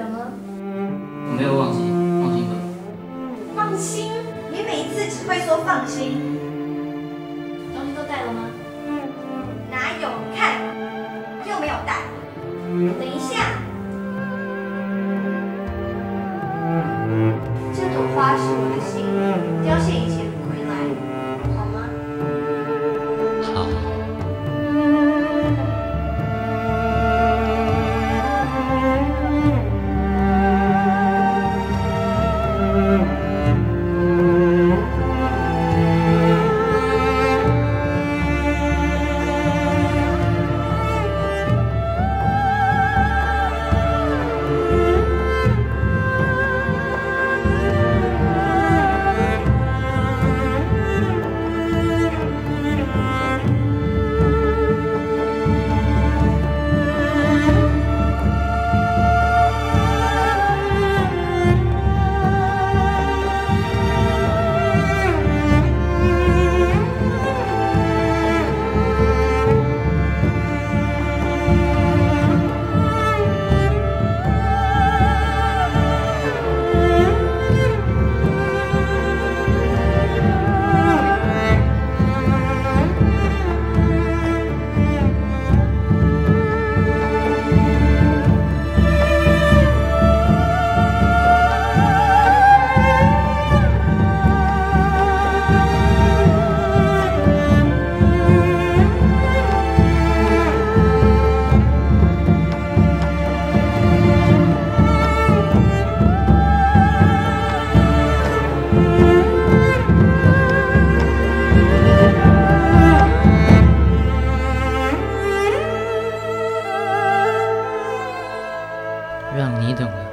了吗？ 我没有忘记，放心吧。 放心？你每一次只会说放心。东西都带了吗？哪有？你看，又没有带。等一下，这朵花是我的心，凋谢以前不回来，好吗？ 好。让你等了。